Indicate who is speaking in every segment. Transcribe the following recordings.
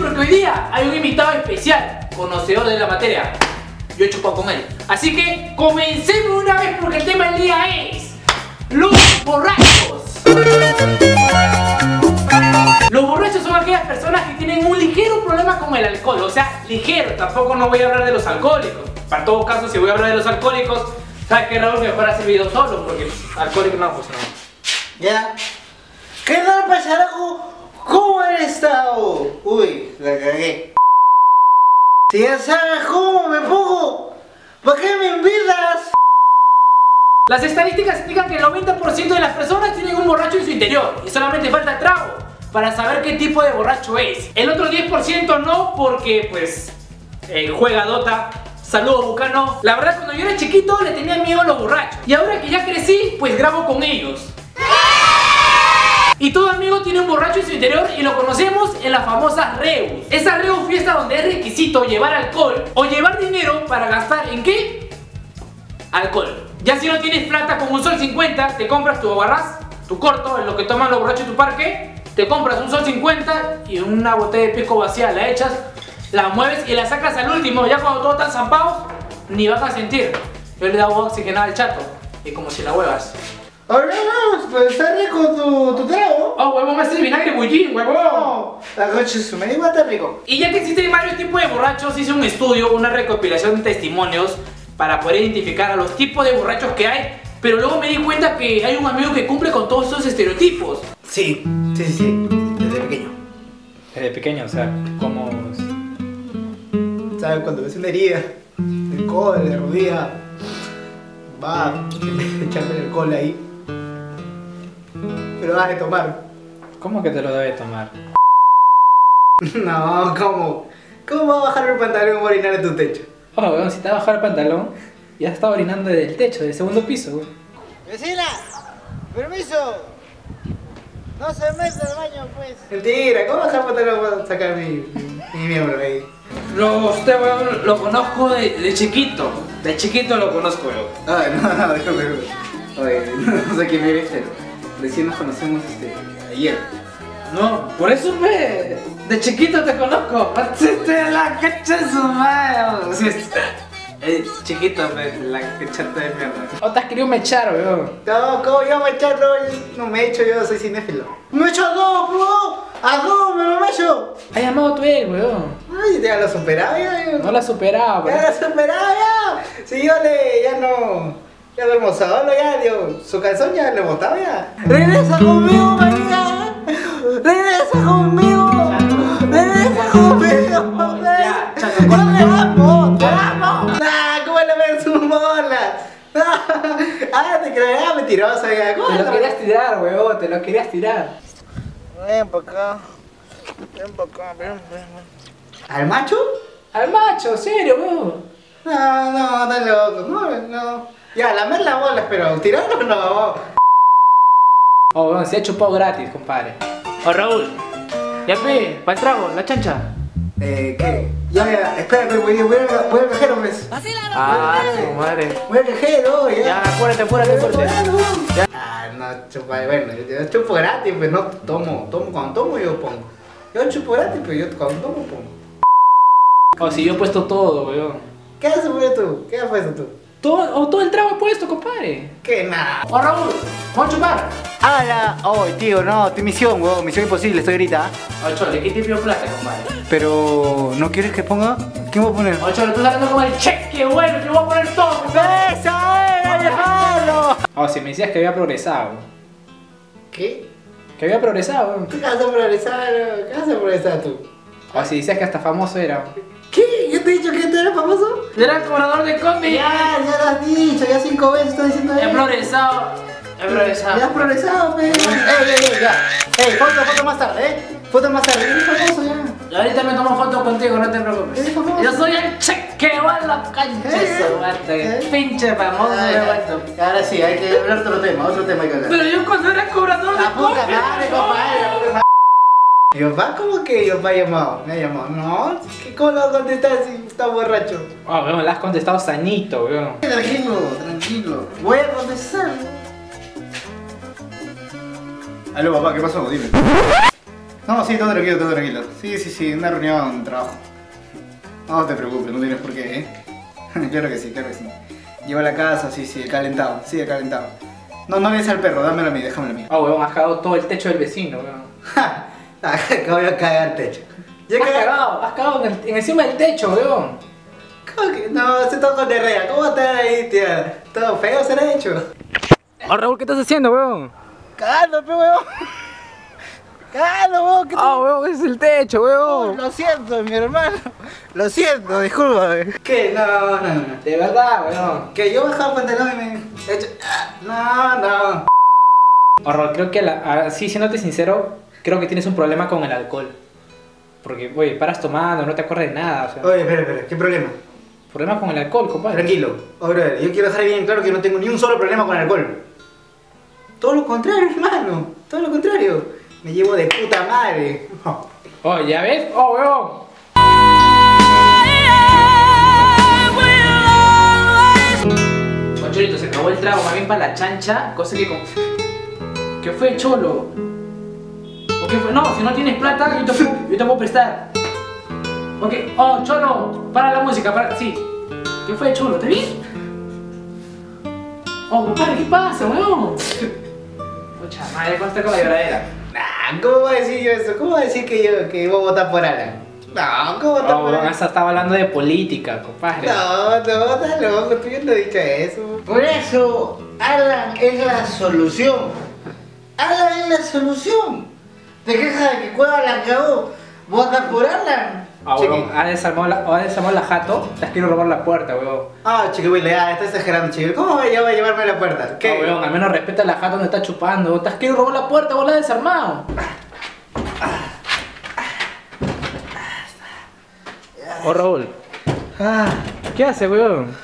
Speaker 1: porque hoy día hay un invitado especial, conocedor de la materia. Yo he chupado con él. Así que comencemos una vez porque el tema del día es los borrachos. Los borrachos son aquellas personas que tienen un ligero problema con el alcohol. O sea, ligero, tampoco no voy a hablar de los alcohólicos. Para todo caso, si voy a hablar de los alcohólicos, ¿sabes qué, Raúl? Mejor hacer video solo porque alcohólico no, pues no.
Speaker 2: Ya. ¿Qué tal, pacharaco? ¿Cómo han estado? Uy, la cagué. Si ya sabes cómo me pongo, ¿para qué me invitas?
Speaker 1: Las estadísticas indican que el 90% de las personas tienen un borracho en su interior y solamente falta trago para saber qué tipo de borracho es. El otro 10% no, porque pues juega Dota. Saludos, Bucano. La verdad, cuando yo era chiquito le tenía miedo a los borrachos y ahora que ya crecí, pues grabo con ellos. Y todo amigo tiene un borracho en su interior y lo conocemos en las famosas Reus. Esa Reus fiesta donde es requisito llevar alcohol o llevar dinero para gastar ¿en qué? Alcohol. Ya si no tienes plata con un sol 50, te compras tu barras, tu corto, en lo que toman los borrachos en tu parque, te compras un sol 50 y una botella de pisco vacía la echas, la mueves y la sacas al último. Ya cuando todos están zampados, ni vas a sentir. Yo le da agua oxigenada al chato y como si la huevas.
Speaker 2: Hablamos, pues está rico tu trago.
Speaker 1: Oh, huevón, ese es vinagre bullín, huevón.
Speaker 2: No, la coche su me digo, está rico.
Speaker 1: Y ya que existen varios tipos de borrachos, hice un estudio, una recopilación de testimonios para poder identificar a los tipos de borrachos que hay. Pero luego me di cuenta que hay un amigo que cumple con todos esos estereotipos.
Speaker 2: Sí, desde pequeño.
Speaker 3: Desde pequeño, o sea, como...
Speaker 2: ¿Sabes? Cuando ves una herida, el codo, la rodilla, va a echarme el alcohol ahí. Pero vas a tomar.
Speaker 3: ¿Cómo que te lo debes tomar?
Speaker 2: No, ¿cómo? ¿Cómo vas a bajar el pantalón y orinar en tu techo?
Speaker 3: Oh, weón, si te vas a bajar el pantalón, ya está orinando desde el techo, del segundo piso, weón.
Speaker 4: ¡Vecina! ¡Permiso! No se meta al baño, pues.
Speaker 2: Mentira, ¿cómo bajar el pantalón para sacar mi miembro ahí?
Speaker 1: Usted, weón, lo conozco de chiquito. De chiquito lo conozco, weón.
Speaker 2: Ay, no, déjame. Oye, no sé quién eres, pero recién nos conocemos ayer.
Speaker 1: No, por eso de chiquito te conozco. Te la cacha de su madre. Chiquito, la cachata de mierda.
Speaker 3: ¿O te has querido mechar, weón?
Speaker 2: No, ¿cómo yo me echo? No me echo, yo soy cinéfilo. ¡Me echo a dos, bro! ¡A dos me lo echo!
Speaker 3: Ha llamado tú él, weón.
Speaker 2: Ay, ya lo superaba, ya.
Speaker 3: No la has superado,
Speaker 2: Ya
Speaker 3: weón.
Speaker 2: lo superaba, ya. Si yo ya no duermo solo, ya, yo, su calzón ya le botaba, ya. ¡Regresa conmigo, María! ¡Regresa conmigo! ¡Regresa conmigo!
Speaker 1: Ya, chato,
Speaker 2: ¡Yo te amo! ¡Te amo! ¡Nah! ¿Cómo le ven sus molas? ¡Ah, te creas mentirosa, ya! ¿Cómo
Speaker 3: Te lo
Speaker 2: la
Speaker 3: querías tirar, weón, te lo querías tirar.
Speaker 4: Ven para acá. Ven para acá, ven.
Speaker 2: ¿Al macho?
Speaker 3: Al macho, serio, weón.
Speaker 2: No, tan loco, no. Ya, lamer las bolas, pero tirarlo no.
Speaker 3: Oh, weón, se ha chupado gratis, compadre.
Speaker 1: Oh, Raúl. Ya pe, para el trago, la chancha.
Speaker 2: ¿Qué? Ya, espera, voy al cajero, pues.
Speaker 1: Ah, su madre.
Speaker 2: Voy al cajero, ya.
Speaker 1: Ya, apúrate, fuerte.
Speaker 2: Ah, no, chupa, bueno, yo chupo gratis, pues no tomo cuando tomo yo pongo. Yo chupo gratis, pero yo cuando tomo pongo.
Speaker 1: Oh, si yo he puesto todo, weón.
Speaker 2: ¿Qué has puesto tú? ¿Qué has puesto tú?
Speaker 1: Todo el trago he puesto, compadre.
Speaker 2: ¿Qué nada?
Speaker 1: Oh, Raúl, vamos a chupar.
Speaker 4: ¡Hala! ¡Oh, tío, no! Tu misión, weón. Misión imposible, estoy ahorita.
Speaker 1: Oh, Chole, ¿qué te pidió plata, compadre?
Speaker 4: Pero, ¿no quieres que ponga? ¿Quién va a poner?
Speaker 1: Oh, Chole, tú estás hablando como el cheque, bueno, yo voy a poner todo, compadre.
Speaker 4: ¡Esa era, dejarlo!
Speaker 3: Oh, si me decías que había progresado.
Speaker 2: ¿Qué?
Speaker 3: Que había progresado, weón.
Speaker 2: ¿Qué vas a progresar? ¿Qué vas a progresar tú?
Speaker 3: O si decías que hasta famoso era.
Speaker 2: ¿Qué? ¿Yo te he dicho que tú eres famoso?
Speaker 1: Yo era el cobrador de combi.
Speaker 2: Ya lo has dicho, ya 5 veces estás diciendo
Speaker 1: He
Speaker 2: eso.
Speaker 1: progresado.
Speaker 2: Ya has progresado, pe. Ya. Foto más tarde, Foto más tarde. Eres famoso ya.
Speaker 1: Ahorita me tomo fotos contigo, no te preocupes.
Speaker 2: ¿Eres famoso?
Speaker 1: Yo soy el cheque, la cancha, eso, guate. Pinche famoso, guate.
Speaker 2: Ahora sí, hay que hablar otro tema hay que hablar.
Speaker 1: Pero yo cuando era cobrador de
Speaker 2: La puta
Speaker 1: combi.
Speaker 2: madre, compadre, la puta madre. Mi papá, ¿cómo que mi papá me ha llamado? No, ¿cómo lo va a contestar si está borracho?
Speaker 3: Oh, weón, le has contestado sanito, weón.
Speaker 2: Tranquilo. Voy a contestar.
Speaker 5: Aló, papá, ¿qué pasó? Dime.
Speaker 2: No, sí, todo tranquilo, todo tranquilo. Sí, una reunión, un trabajo. No te preocupes, no tienes por qué, Claro que sí, claro que sí. Llevo a la casa, sí, el calentado, No le des al perro, dámelo a mí, déjamelo a mí.
Speaker 3: Ah, weón, has cagado todo el techo del vecino, weón.
Speaker 2: Acabo de cagar el techo.
Speaker 3: Has cagado en encima del techo, weón.
Speaker 2: ¿Cómo que? No, se todo con diarrea. ¿Cómo está ahí, tía? Todo feo será hecho.
Speaker 3: Oh, Raúl, ¿qué estás haciendo, weón?
Speaker 4: Cagando, pe, weón. Cagando, weón.
Speaker 3: Weón, ese es el techo, weón.
Speaker 4: Lo siento, mi hermano. Lo siento, discúlpame.
Speaker 2: ¿Qué? No.
Speaker 3: De verdad, weón.
Speaker 2: Que yo bajaba el pantalón y me he hecho... No.
Speaker 3: Oh, Raúl, creo que así, siéndote sincero, creo que tienes un problema con el alcohol. Porque, oye, paras tomando, no te acuerdas de nada, o sea.
Speaker 2: Oye, espera, ¿qué problema?
Speaker 3: Problemas con el alcohol, compadre.
Speaker 2: Tranquilo. Ahora, yo quiero dejar bien claro que no tengo ni un solo problema con el alcohol. Todo lo contrario, hermano. Todo lo contrario. Me llevo de puta madre.
Speaker 3: Oh, ¿ya ves? Oh, weón. Cholito, se acabó el trago, más bien para la chancha, cosa que con... ¿Qué fue, Cholo? ¿O qué fue? No, si no tienes plata, yo te puedo prestar. Ok, oh, Cholo, para la música, para... Sí. ¿Qué fue, Cholo? ¿Te vi? Oh, compadre, ¿qué pasa, weón? Pucha madre, ¿cuánto está con la lloradera?
Speaker 2: Nah, ¿cómo va a decir yo eso? ¿Cómo va a decir que voy a votar por Alan? No, ¿cómo votar por Alan?
Speaker 3: Hasta estaba hablando de política, compadre.
Speaker 2: No, estás loco, tú ya no has dicho eso.
Speaker 4: Por eso, Alan es la solución. Alan es la solución. Te quejas de que Cueva la cagó. Vota por Alan.
Speaker 3: Ah, weón, ha desarmado la jato, te has querido robar la puerta, weón.
Speaker 2: Ah, chiquihuile, ya, estás exagerando, chiquihuile. ¿Cómo voy a llevarme a la puerta? ¿Qué?
Speaker 3: Ah, weón, al menos respeta la jato donde está chupando. Te has querido robar la puerta, vos la has desarmado. Oh, Raúl, ¿qué hace, weón?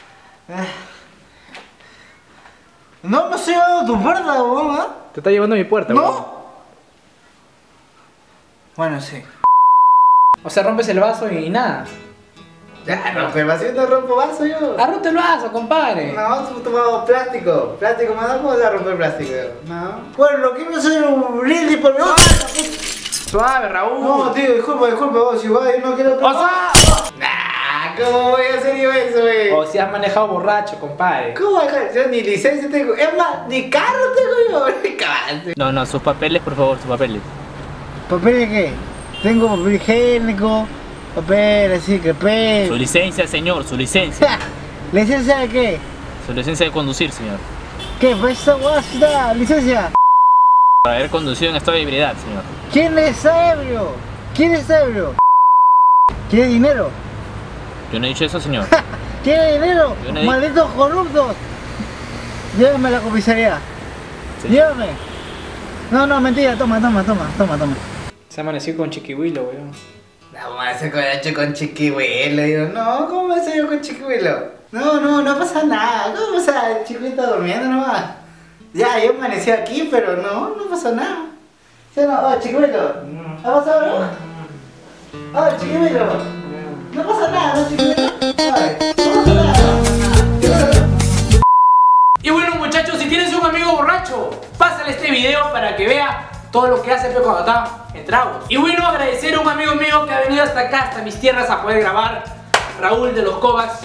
Speaker 4: No me estoy llevando tu puerta, weón, ¿eh?
Speaker 3: Te está llevando a mi puerta, weón.
Speaker 4: ¿No? Bueno, sí.
Speaker 3: O sea, rompes el vaso y nada.
Speaker 2: Ya, rompe el vaso, yo no rompo vaso yo.
Speaker 3: Arrote el vaso, compadre.
Speaker 2: No, tú tomado plástico. Plástico, más no vas a romper plástico. No.
Speaker 4: Bueno, lo quiero hacer un brindis por mi...
Speaker 3: Suave, Raúl.
Speaker 2: No, tío, disculpa, vos, igual yo no quiero...
Speaker 3: O sea...
Speaker 2: Nah, ¿cómo voy a hacer yo eso,
Speaker 3: O si has manejado borracho, compadre.
Speaker 2: ¿Cómo voy a dejar? Yo ni licencia tengo. Es más, ni carro tengo yo. Cállate.
Speaker 3: No, sus papeles, por favor, sus papeles.
Speaker 4: ¿Papel de qué? Tengo papel higiénico, papel así que pe...
Speaker 5: Su licencia, señor, su licencia.
Speaker 4: ¿Licencia de qué?
Speaker 5: Su licencia de conducir, señor.
Speaker 4: ¿Qué? Pues esta guasta, licencia.
Speaker 5: Para haber conducido en estado de ebriedad, señor.
Speaker 4: ¿Quién está ebrio? ¿Quién está ebrio? ¿Quiere dinero?
Speaker 5: Yo no he dicho eso, señor.
Speaker 4: ¿Quiere dinero?
Speaker 5: Yo no he-
Speaker 4: ¡Malditos corruptos! Llévame a la comisaría.
Speaker 5: Sí.
Speaker 4: Llévame. No, mentira, toma.
Speaker 3: Se amaneció con chiquihuilo, weón.
Speaker 2: No, me hace coraje con chiquihuelo. Digo, no, ¿cómo me hace yo con chiquihuelo? No pasa nada. ¿Cómo pasa? El chiquihuelo está durmiendo nomás. Ya, yo amanecí aquí, pero no pasa nada. ¿Sí o no? Oh, chiquihuelo. ¿Ha pasado algo? Oh, chiquihuelo. No pasa nada, ¿no, chiquihuelo? Ay, no pasa nada.
Speaker 1: Y bueno, muchachos, si tienes un amigo borracho, pásale este video para que vea todo lo que hace Pepe cuando está en tragos. Y bueno, agradecer a un amigo mío que ha venido hasta acá, hasta mis tierras, a poder grabar. Raúl de los Kovacs.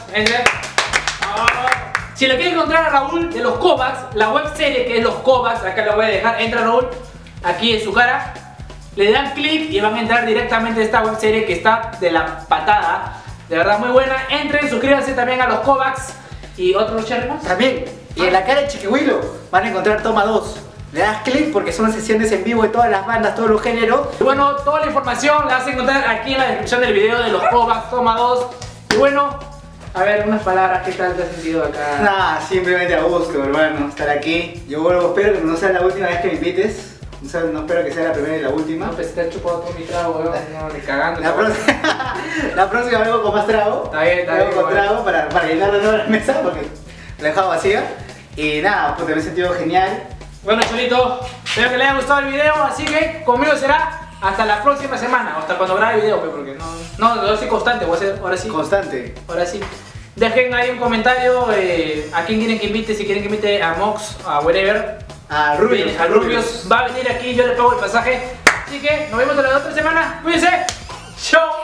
Speaker 1: Si le quieren encontrar a Raúl de los Kovacs, la web serie que es Los Kovacs, acá lo voy a dejar, entra Raúl, aquí en su cara, le dan clic y van a entrar directamente a esta web serie que está de la patada. De verdad muy buena, entren, suscríbanse también a Los Kovacs y otros chernos.
Speaker 2: También, y en la cara de Chiquihuilo van a encontrar toma 2. Le das clic porque son sesiones en vivo de todas las bandas, todos los géneros.
Speaker 1: Y bueno, toda la información la vas a encontrar aquí en la descripción del video de Los Kovacs, toma 2. Y bueno, a ver, unas palabras, ¿qué tal te has sentido acá?
Speaker 2: Nah, simplemente a gusto, hermano, estar aquí. Yo vuelvo, espero que no sea la última vez que me invites. No espero que sea la primera y la última.
Speaker 3: No, pues te has chupado todo mi trago, weón. No, ni cagando.
Speaker 2: La próxima vengo con más trago.
Speaker 3: Está bien,
Speaker 2: Vengo con
Speaker 3: bueno.
Speaker 2: trago para llenar de nuevo la mesa porque la he dejado vacía. Y nada, pues me he sentido genial.
Speaker 1: Bueno, Cholito, espero que les haya gustado el video, así que conmigo será hasta la próxima semana, hasta cuando grabe el video, pues, porque no voy a ser constante, voy a ser, ahora sí.
Speaker 2: Constante.
Speaker 1: Ahora sí. Dejen ahí un comentario a quién quieren que invite, si quieren que invite a Mox, a whatever.
Speaker 2: A Rubius.
Speaker 1: A Rubius va a venir aquí, yo le pago el pasaje. Así que nos vemos en la otra semana. Cuídense. Chao.